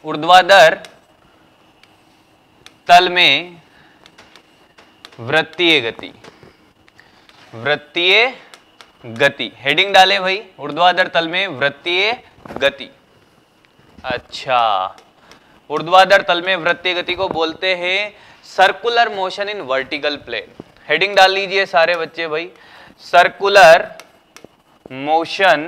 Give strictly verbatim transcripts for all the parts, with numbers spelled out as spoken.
ऊर्ध्वाधर तल में वृत्तीय गति, वृत्तीय गति, हेडिंग डाले भाई, ऊर्ध्वाधर तल में वृत्तीय गति। अच्छा, ऊर्ध्वाधर तल में वृत्तीय गति को बोलते हैं circular motion in vertical plane. Heading डाल लीजिए सारे बच्चे भाई, circular motion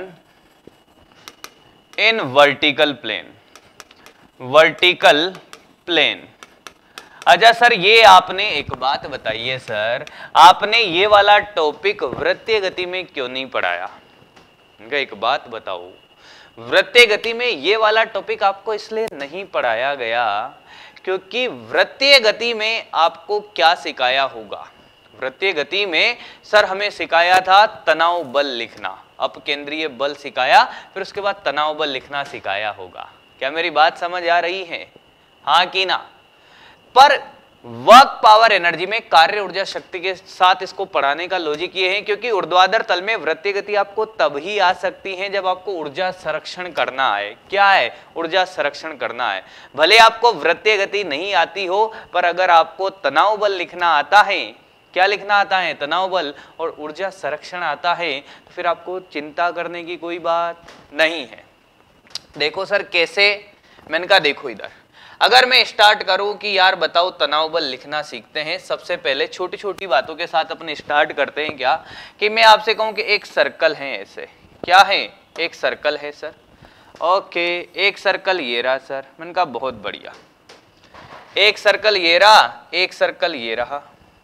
in vertical plane, vertical plane. अच्छा सर, ये आपने एक बात बताइए सर, आपने ये वाला टॉपिक वृत्तीय गति में क्यों नहीं पढ़ाया? एक बात बताओ, वृत्तीय गति में ये वाला टॉपिक आपको इसलिए नहीं पढ़ाया गया क्योंकि वृत्तीय गति में आपको क्या सिखाया होगा? वृत्तीय गति में सर हमें सिखाया था तनाव बल लिखना, अपकेंद्रीय बल सिखाया, फिर उसके बाद तनाव बल लिखना सिखाया होगा। क्या मेरी बात समझ आ रही है? हाँ कि ना? पर वर्क पावर एनर्जी में कार्य ऊर्जा शक्ति के साथ इसको पढ़ाने का लॉजिक ये है क्योंकि ऊर्ध्वाधर तल में वृत्तीय गति आपको तब ही आ सकती है जब आपको ऊर्जा संरक्षण करना है। क्या है? ऊर्जा संरक्षण करना है। भले आपको वृत्तीय गति नहीं आती हो, पर अगर आपको तनाव बल लिखना आता है, क्या लिखना आता है? तनाव बल, और ऊर्जा संरक्षण आता है, तो फिर आपको चिंता करने की कोई बात नहीं है। देखो सर कैसे, मैंने कहा देखो इधर, अगर मैं स्टार्ट करूं कि यार बताओ तनाव बल लिखना सीखते हैं, सबसे पहले छोटी छोटी बातों के साथ अपने स्टार्ट करते हैं। क्या कि मैं आपसे कहूं कि एक सर्कल है, ऐसे क्या है? एक सर्कल है सर। ओके, एक सर्कल ये रहा सर। मैंने कहा बहुत बढ़िया, एक सर्कल ये रहा, एक सर्कल ये रहा।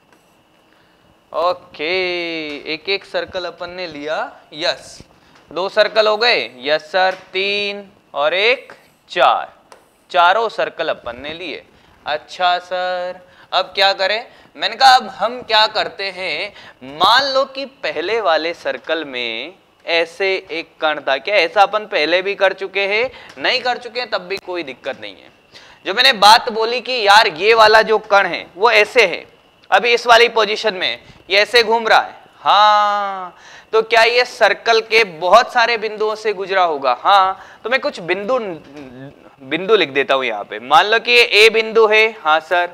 ओके, एक एक सर्कल अपन ने लिया। यस, दो सर्कल हो गए। यस सर, तीन और एक चार, चारों सर्कल अपन ने लिए। अच्छा सर, अब क्या करें? मैंने कहा अब हम क्या करते हैं, मान लो कि पहले वाले सर्कल में ऐसे एक कण था। क्या ऐसा अपन पहले भी कर चुके हैं? नहीं कर चुके हैं, तब भी कोई दिक्कत नहीं है। जो मैंने बात बोली कि यार ये वाला जो कण है वो ऐसे है, अभी इस वाली पोजीशन में ये ऐसे घूम रहा है। हाँ, तो क्या ये सर्कल के बहुत सारे बिंदुओं से गुजरा होगा? हाँ, तो मैं कुछ बिंदु बिंदु लिख देता हूं यहाँ पे। मान लो कि ये ए बिंदु है। हाँ सर।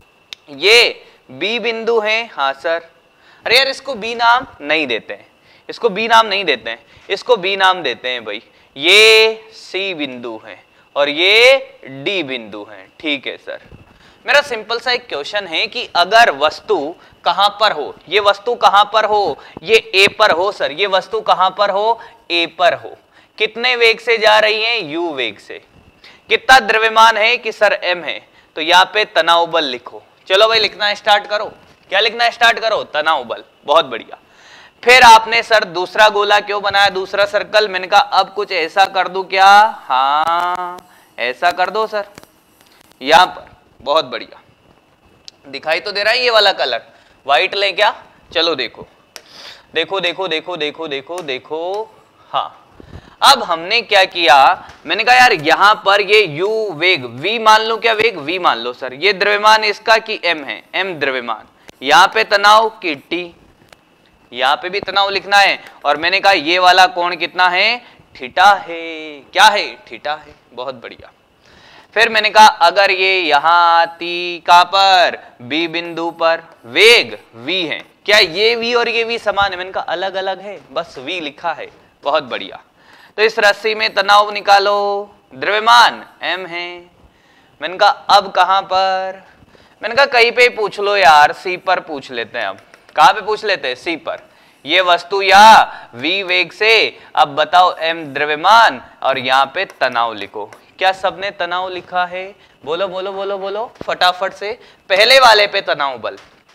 ये बी बिंदु है। हाँ सर। अरे यार, इसको बी नाम नहीं देते हैं, इसको बी नाम नहीं देते हैं, इसको बी नाम देते हैं भाई। ये सी बिंदु है और ये डी बिंदु है। ठीक है सर। मेरा सिंपल सा एक क्वेश्चन है कि अगर वस्तु कहां पर हो, ये वस्तु कहां पर हो, ये ए पर हो सर, ये वस्तु कहां पर हो? ए पर हो। कितने वेग से जा रही है? यू वेग से। कितना द्रव्यमान है? कि सर एम है। तो यहाँ पे तनाव बल लिखो। चलो भाई लिखना स्टार्ट करो। क्या लिखना स्टार्ट करो? तनाव बल। बहुत बढ़िया। फिर आपने सर दूसरा गोला क्यों बनाया, दूसरा सर्कल? मैंने कहा अब कुछ ऐसा कर दूं क्या? हाँ, ऐसा कर दो सर, यहां पर। बहुत बढ़िया, दिखाई तो दे रहा है ये वाला कलर? व्हाइट ले क्या? चलो देखो देखो देखो देखो देखो देखो देखो। हाँ, अब हमने क्या किया, मैंने कहा यार यहां पर ये u वेग v मान लो। क्या वेग? v मान लो सर। ये द्रव्यमान इसका कि m है? m द्रव्यमान। यहाँ पे तनाव की t, यहाँ पे भी तनाव लिखना है। और मैंने कहा ये वाला कोण कितना है? थीटा है। क्या है? थीटा है। बहुत बढ़िया। फिर मैंने कहा अगर ये यहां आती, कहां पर? बी बिंदु पर, वेग v है। क्या ये v और ये v समान है? मैंने कहा अलग अलग है, बस v लिखा है। बहुत बढ़िया। तो इस रस्सी में तनाव निकालो, द्रव्यमान m है। मैंने कहा अब कहां पर? मैंने कहा कहीं पे पूछ लो यार, c पर पूछ लेते हैं। अब कहां पे पूछ लेते हैं? c पर। ये वस्तु या v वेग से, अब बताओ m द्रव्यमान और यहाँ पे तनाव लिखो। क्या सबने तनाव लिखा है? बोलो बोलो बोलो बोलो फटाफट से। पहले वाले पे तनाव बल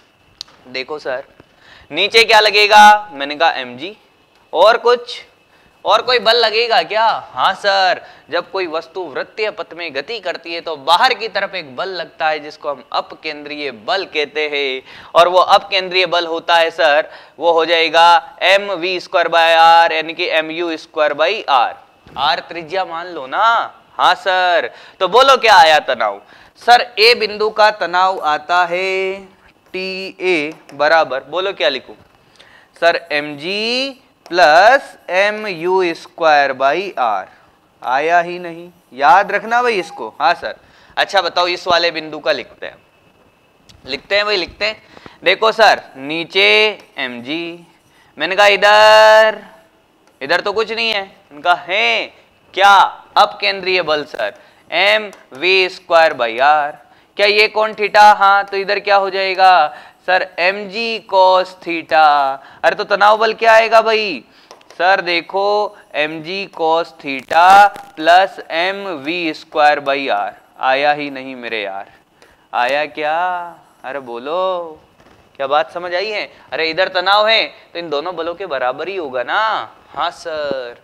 देखो सर, नीचे क्या लगेगा? मैंने कहा mg। और कुछ और कोई बल लगेगा क्या? हाँ सर, जब कोई वस्तु वृत्तीय पथ में गति करती है तो बाहर की तरफ एक बल लगता है जिसको हम अपकेंद्रीय बल कहते हैं। और वो अपकेंद्रीय बल होता है सर, वो हो जाएगा M V square by R, यानी कि M U square by R. R त्रिज्या मान लो ना। हाँ सर। तो बोलो क्या आया तनाव? सर ए बिंदु का तनाव आता है टी ए बराबर, बोलो क्या लिखूं? Sir M G plus M U square by R. आया ही नहीं, याद रखना भाई इसको। हाँ सर। अच्छा बताओ इस वाले बिंदु का लिखते हैं, लिखते हैं भाई लिखते हैं। देखो सर नीचे mg, मैंने कहा इधर इधर तो कुछ नहीं है, मैंने कहा है क्या, अब केंद्रीय बल sir M V square by R. क्या ये कौन थीटा, हाँ तो इधर क्या हो जाएगा sir M G cos theta. अरे तो तनाव बल क्या आएगा भाई सर, देखो M G cos theta plus M V square by R. आया ही नहीं मेरे यार, आया क्या, अरे बोलो क्या बात समझ आई है। अरे इधर तनाव है तो इन दोनों बलों के बराबर ही होगा ना। हाँ सर।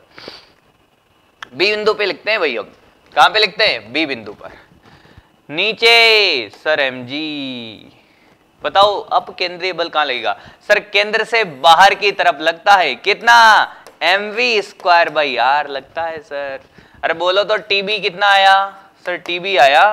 बी बिंदु पे लिखते हैं भाई, अब कहां पे लिखते हैं, बी बिंदु पर। नीचे सर एम जी, बताओ अब केंद्रीय बल कहां लगेगा सर, केंद्र से बाहर की तरफ लगता है, कितना M V square by R लगता है सर। अरे बोलो तो टीबी कितना आया सर, टीबी आया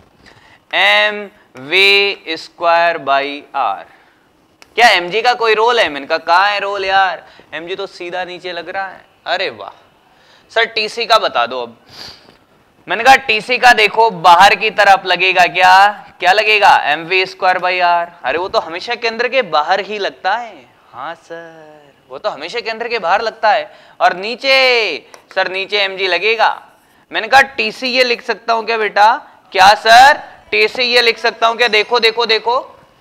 M V square by R. क्या एमजी का कोई रोल है, मैंने कहा कहां है रोल यार, एमजी तो सीधा नीचे लग रहा है। अरे वाह सर टीसी का बता दो। अब मैंने कहा टीसी का देखो बाहर की तरफ लगेगा, क्या क्या लगेगा M V square by R. अरे वो तो हमेशा केंद्र के बाहर ही लगता है। हाँ सर वो तो हमेशा केंद्र के बाहर लगता है। और नीचे सर नीचे एमजी लगेगा। मैंने कहा टीसी ये लिख सकता हूं क्या बेटा, क्या सर टीसी ये लिख सकता हूं क्या, देखो देखो देखो,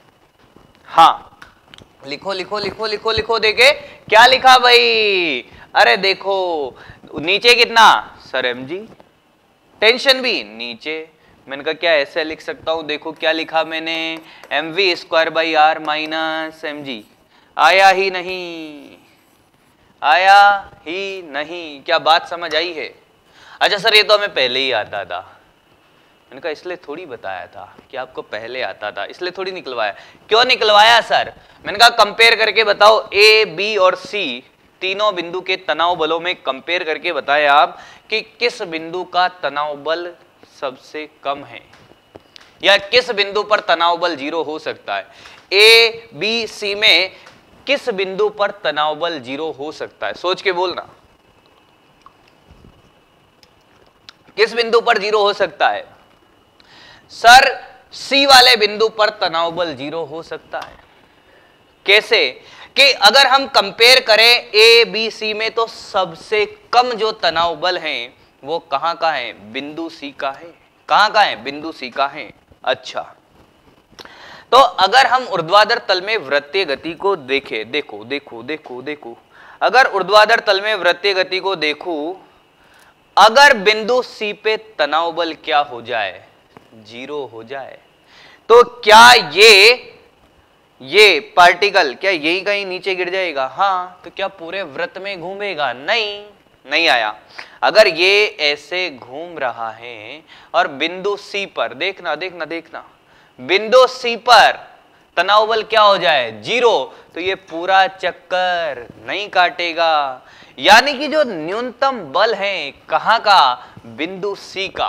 हाँ लिखो लिखो लिखो लिखो लिखो, देखे क्या लिखा भाई, अरे देखो नीचे कितना सर एमजी, टेंशन भी नीचे। मैंने कहा क्या ऐसे लिख सकता हूं, देखो क्या लिखा मैंने M V square by R minus M G. आया ही नहीं, आया ही नहीं, क्या बात समझ आई है। अच्छा सर ये तो हमें पहले ही आता था, मैंने कहा इसलिए थोड़ी बताया था कि आपको पहले आता था, इसलिए थोड़ी निकलवाया। क्यों निकलवाया सर, मैंने कहा कंपेयर करके बताओ ए बी और सी तीनों बिंदु के तनाव बलों में कंपेयर करके बताया आप कि किस बिंदु का तनाव बल सबसे कम है, या किस बिंदु पर तनाव बल जीरो हो सकता है। ए बी सी में किस बिंदु पर तनाव बल जीरो हो सकता है, सोच के बोलना, किस बिंदु पर जीरो हो सकता है सर, सी वाले बिंदु पर तनाव बल जीरो हो सकता है। कैसे कि अगर हम कंपेयर करें ए बी सी में तो सबसे कम जो तनाव बल है वो कहां का है, बिंदु सी का है। कहां का है, बिंदु सी का है। अच्छा तो अगर हम ऊर्ध्वाधर तल में वृत्तीय गति को देखें, देखो देखो देखो देखो, अगर ऊर्ध्वाधर तल में वृत्तीय गति को देखूं, अगर बिंदु सी पे तनाव बल क्या हो जाए, जीरो हो जाए, तो क्या ये ये पार्टिकल क्या यही कहीं नीचे गिर जाएगा, हाँ तो क्या पूरे वृत्त में घूमेगा, नहीं नहीं आया। अगर ये ऐसे घूम रहा है और बिंदु सी पर देखना देखना देखना, बिंदु सी पर तनाव बल क्या हो जाए, जीरो, तो ये पूरा चक्कर नहीं काटेगा। यानी कि जो न्यूनतम बल है कहां का, बिंदु सी का,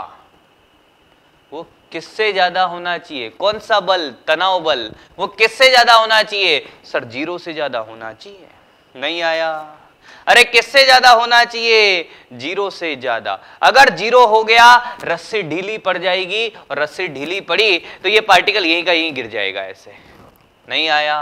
वो किससे ज्यादा होना चाहिए, कौन सा बल, तनाव बल, वो किससे ज्यादा होना चाहिए सर, जीरो से ज्यादा होना चाहिए। नहीं आया। अरे किससे ज्यादा होना चाहिए, जीरो से ज्यादा। अगर जीरो हो गया रस्सी ढीली पड़ जाएगी, और रस्सी ढीली पड़ी तो ये पार्टिकल यहीं का यहीं गिर जाएगा ऐसे। नहीं आया।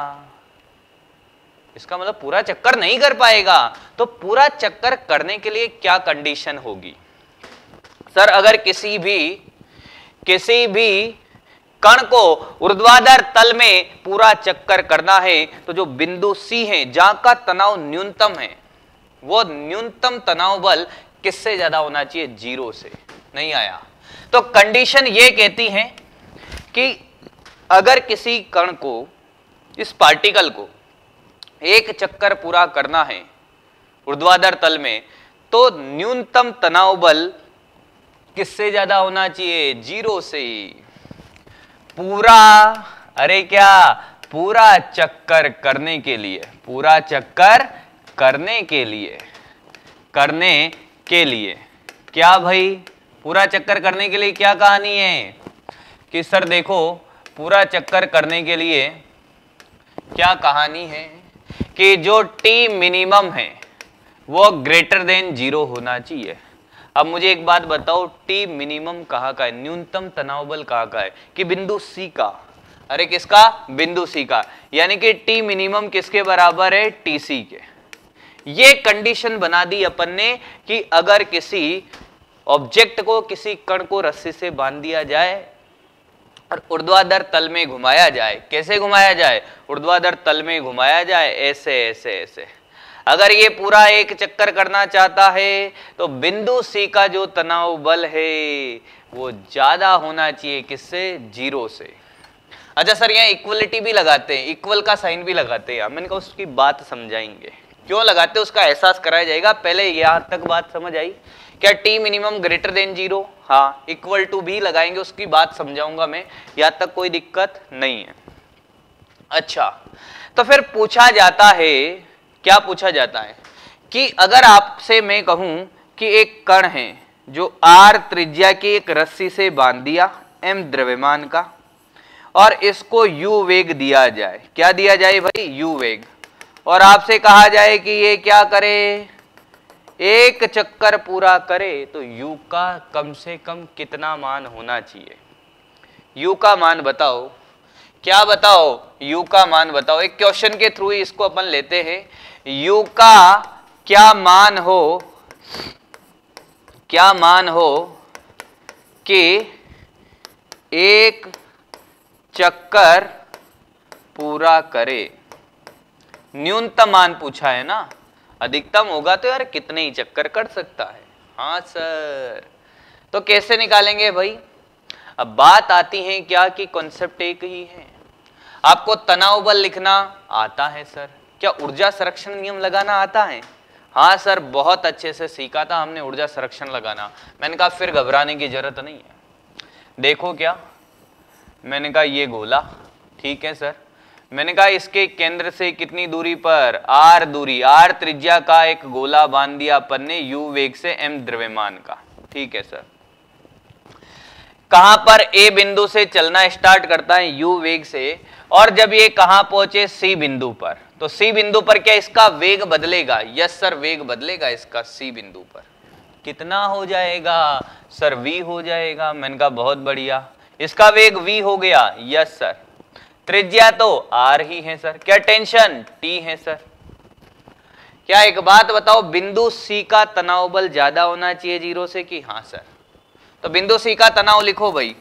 इसका मतलब पूरा चक्कर नहीं कर पाएगा। तो पूरा चक्कर करने के लिए क्या कंडीशन होगी सर, अगर किसी भी किसी भी कण को ऊर्ध्वाधर तल में पूरा चक्कर करना है तो जो बिंदु सी है जहां का तनाव न्यूनतम है, वो न्यूनतम तनाव बल किससे ज्यादा होना चाहिए, जीरो से। नहीं आया। तो कंडीशन ये कहती है कि अगर किसी कण को, इस पार्टिकल को एक चक्कर पूरा करना है ऊर्ध्वाधर तल में, तो न्यूनतम तनाव बल किससे ज्यादा होना चाहिए, जीरो से। पूरा, अरे क्या, पूरा चक्कर करने के लिए, पूरा चक्कर करने के लिए, करने के लिए क्या भाई, पूरा चक्कर करने के लिए क्या कहानी है कि सर देखो पूरा चक्कर करने के लिए क्या कहानी है कि जो टी मिनिमम है वो ग्रेटर देन जीरो होना चाहिए। अब मुझे एक बात बताओ, टी मिनिमम कहाँ का है, न्यूनतम तनाव बल कहाँ का है, कि बिंदु सी का। अरे किसका, बिंदु सी का, यानी कि टी मिनिमम किसके बराबर है, टीसी के। ये कंडीशन बना दी अपन ने कि अगर किसी ऑब्जेक्ट को, किसी कण को रस्सी से बांध दिया जाए और ऊर्ध्वाधर तल में घुमाया जाए, कैसे घुमाया जाए, ऊर्ध्वाधर तल में घुमाया जाए, ऐसे ऐसे ऐसे, अगर ये पूरा एक चक्कर करना चाहता है तो बिंदु सी का जो तनाव बल है वो ज्यादा होना चाहिए किससे, जीरो से। अच्छा सर यहाँ इक्वलिटी भी लगाते हैं, इक्वल का साइन भी लगाते हैं, मैंने कहा उसकी बात समझाएंगे, क्यों लगाते हैं उसका एहसास कराया जाएगा। पहले यहाँ तक बात समझ आई क्या, T minimum greater than zero, हाँ इक्वल टू भी लगाएंगे, उसकी बात समझाऊंगा मैं, यहाँ तक कोई दिक्कत नहीं है। अच्छा तो फिर पूछा जाता है, क्या पूछा जाता है कि अगर आपसे मैं कहूं कि एक कण है जो आर त्रिज्या की एक रस्सी से बांध दिया एम द्रव्यमान का, और इसको यू वेग दिया जाए, क्या दिया जाए भाई, यू वेग, और आपसे कहा जाए कि ये क्या करे, एक चक्कर पूरा करे, तो u का कम से कम कितना मान होना चाहिए, u का मान बताओ, क्या बताओ, u का मान बताओ। एक क्वेश्चन के थ्रू ही इसको अपन लेते हैं, u का क्या मान हो, क्या मान हो कि एक चक्कर पूरा करे, न्यूनतम मान पूछा है ना, अधिकतम होगा तो यार कितने ही चक्कर कर सकता है। हाँ सर, तो कैसे निकालेंगे भाई, अब बात आती है क्या कि कॉन्सेप्ट एक ही है। आपको तनाव बल लिखना आता है सर, क्या ऊर्जा संरक्षण नियम लगाना आता है, हाँ सर बहुत अच्छे से सीखा था हमने ऊर्जा संरक्षण लगाना। मैंने कहा फिर घबराने की जरूरत नहीं है, देखो क्या, मैंने कहा ये गोला, ठीक है सर, मैंने कहा इसके केंद्र से कितनी दूरी पर, आर दूरी, आर त्रिज्या का एक गोला बांध दिया अपन ने यू वेग से एम द्रव्यमान का, ठीक है सर। कहां पर, ए बिंदु से चलना स्टार्ट करता है यू वेग से, और जब ये कहां पहुंचे, सी बिंदु पर, तो सी बिंदु पर क्या इसका वेग बदलेगा, यस सर वेग बदलेगा इसका, सी बिंदु पर कितना हो जाएगा सर, वी हो जाएगा। मैंने कहा बहुत बढ़िया, इसका वेग वी हो गया, यस सर, त्रिज्या तो आर ही है सर, क्या टेंशन, टी है सर। क्या एक बात बताओ, बिंदु सी का तनाव बल ज्यादा होना चाहिए जीरो से कि, हाँ सर, तो बिंदु सी का तनाव लिखो भाई,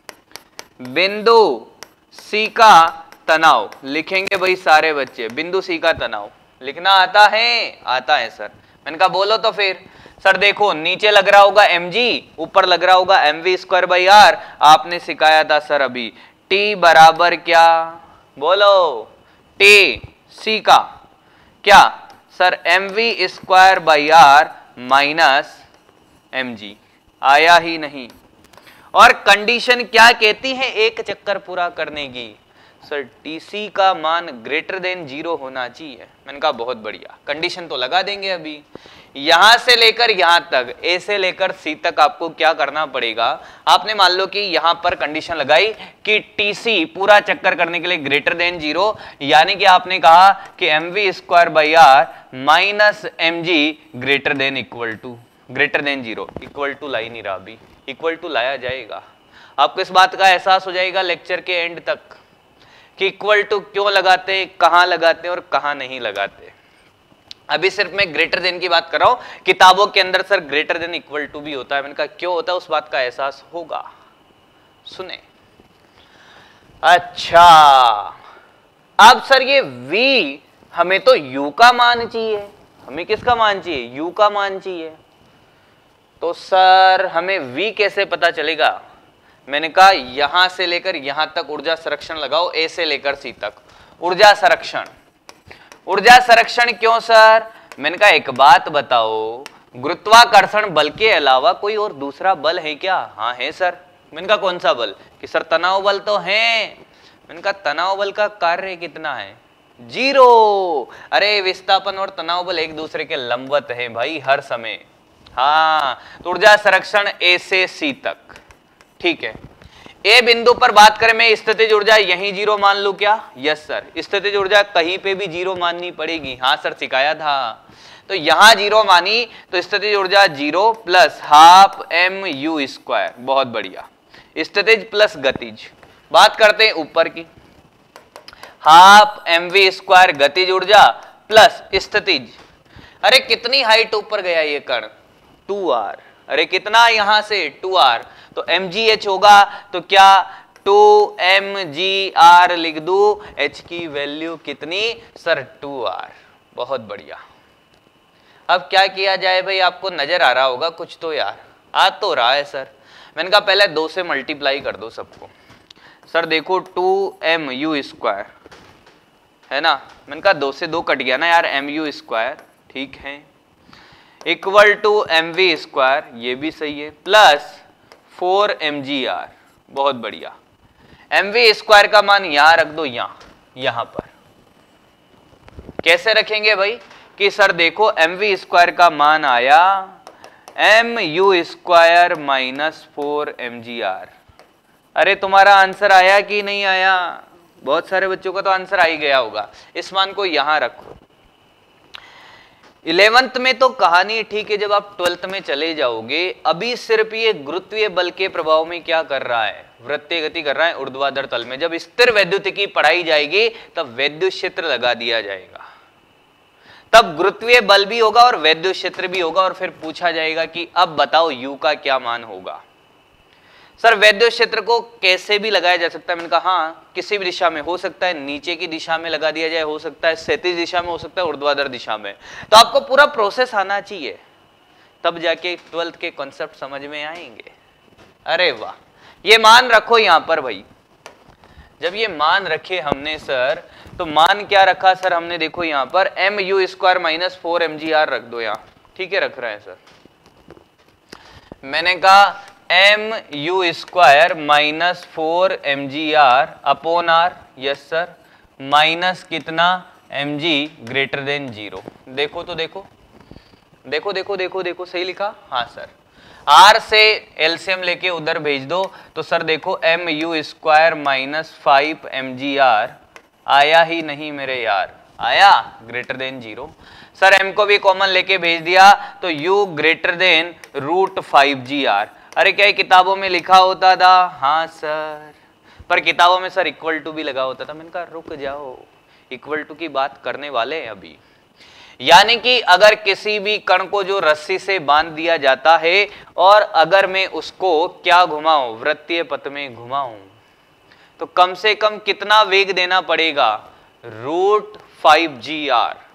बिंदु सी का तनाव लिखेंगे भाई सारे बच्चे, बिंदु सी का तनाव लिखना आता है, आता है सर। मैंने कहा बोलो तो फिर, सर देखो नीचे लग रहा होगा mg, ऊपर लग रहा होगा mv स्क्वायर बाई आर, आपने सिखाया था सर अभी, t बराबर क्या, बोलो, t c का क्या सर, mv square by R minus mg, आया ही नहीं। और कंडीशन क्या कहती है एक चक्कर पूरा करने की, सर टीसी का मान ग्रेटर देन जीरो होना चाहिए। मैंने कहा बहुत बढ़िया, कंडीशन तो लगा देंगे अभी, यहां से लेकर यहां तक, ए से लेकर सी तक आपको क्या करना पड़ेगा, आपने मान लो कि यहां पर कंडीशन लगाई कि टीसी पूरा चक्कर करने के लिए ग्रेटर देन जीरो, यानी कि आपने कहा कि M V square by R minus M G greater than equal to, greater than zero, equal to ला ही नहीं रहा अभी, इक्वल टू लाया जाएगा। आपको इस बात का एहसास हो जाएगा लेक्चर के एंड तक कि इक्वल टू क्यों लगाते हैं, कहां लगाते हैं और कहां नहीं लगाते। अभी सिर्फ मैं ग्रेटर देन की बात कर रहा हूं, किताबों के अंदर sir greater than equal to भी होता है, मैंने कहा क्यों होता है उस बात का एहसास होगा, सुने। अच्छा अब सर ये v हमें तो u का मान चाहिए, हमें किसका मान चाहिए, u का मान चाहिए, तो सर हमें v कैसे पता चलेगा। मैंने कहा यहां से लेकर यहां तक ऊर्जा संरक्षण लगाओ, ए से लेकर सी तक ऊर्जा संरक्षण, ऊर्जा संरक्षण क्यों सर। मैंने कहा एक बात बताओ, गुरुत्वाकर्षण बल के अलावा कोई और दूसरा बल है क्या, हाँ है सर। मैंने कहा कौन सा बल, कि सर तनाव बल तो है। मैंने कहा तनाव बल का कार्य कितना है, जीरो। अरे विस्थापन और तनाव बल एक दूसरे के लंबवत है भाई हर समय, हाँ। तो ऊर्जा संरक्षण ए से सी तक, ठीक है। ए बिंदु पर बात करें, मैं स्थितिज ऊर्जा यहीं जीरो मान लूं क्या, यस सर। स्थितिज ऊर्जा कहीं पे भी जीरो माननी पड़ेगी, हाँ सर सिखाया था। तो यहां जीरो मानी तो स्थितिज ऊर्जा zero plus half M U square, बहुत बढ़िया। स्थितिज प्लस गतिज, बात करते हैं ऊपर की, हाफ एम वी स्क्वायर गतिज ऊर्जा प्लस स्थितिज। अरे कितनी हाइट ऊपर गया ये कण, टू आर। अरे कितना यहां से टू आर, तो एम जी एच होगा तो क्या टू एम जी आर लिख दू, एच की वैल्यू कितनी सर टू आर, बहुत बढ़िया। अब क्या किया जाए भाई, आपको नजर आ रहा होगा कुछ तो यार, आ तो रहा है सर। मैंने कहा पहले दो से मल्टीप्लाई कर दो सबको। सर देखो टू एम यू स्क्वायर है ना, मैंने कहा दो से दो कट गया ना यार, एम यू स्क्वायर ठीक है, equal to M V square, ये भी सही है, plus four M G R, बहुत बढ़िया। एम वी स्क्वायर का मान यहां रख दो, यहां यहां पर कैसे रखेंगे भाई कि सर देखो एम वी स्क्वायर का मान आया M U square minus four M G R. अरे तुम्हारा आंसर आया कि नहीं आया, बहुत सारे बच्चों का तो आंसर आ ही गया होगा। इस मान को यहां रखो। इलेवेंथ में तो कहानी ठीक है, जब आप ट्वेल्थ में चले जाओगे अभी सिर्फ ये गुरुत्वीय बल के प्रभाव में क्या कर रहा है, वृत्तीय गति कर रहा है ऊर्ध्वाधर तल में। जब स्थिर वैद्युतिकी पढ़ाई जाएगी तब वैद्युत क्षेत्र लगा दिया जाएगा, तब गुरुत्वीय बल भी होगा और वैद्युत क्षेत्र भी होगा, और फिर पूछा जाएगा कि अब बताओ यू का क्या मान होगा। सर वैद्युत क्षेत्र को कैसे भी लगाया जा सकता है, मैंने कहा हाँ किसी भी दिशा में हो सकता है, नीचे की दिशा में लगा दिया जाए, हो सकता है क्षैतिज दिशा में, हो सकता है ऊर्ध्वाधर दिशा में। तो आपको पूरा प्रोसेस आना चाहिए, तब जाके ट्वेल्थ के कॉन्सेप्ट समझ में आएंगे। अरे वाह, ये मान रखो यहां पर भाई। जब ये मान रखे हमने सर, तो मान क्या रखा सर हमने, देखो यहां पर M U square minus four M G R रख दो यहाँ, ठीक है रख रहे हैं सर। मैंने कहा M U square minus four M G R upon R, yes sir, minus कितना M G greater than zero. देखो तो देखो देखो देखो देखो देखो सही लिखा, हाँ सर। आर से एलसीएम लेके उधर भेज दो, तो सर देखो M U square minus five M G R आया ही नहीं मेरे यार, आया greater than zero. Sir M को भी कॉमन लेके भेज दिया, तो U greater than root five G R. अरे क्या किताबों में लिखा होता था, हाँ सर, पर किताबों में सर इक्वल टू भी लगा होता था। मैंने कहा रुक जाओ, इक्वल टू की बात करने वाले हैं अभी। यानी कि अगर किसी भी कण को जो रस्सी से बांध दिया जाता है और अगर मैं उसको क्या घुमाऊं, वृत्तीय पथ में घुमाऊं, तो कम से कम कितना वेग देना पड़ेगा, रूट फाइव जी आर।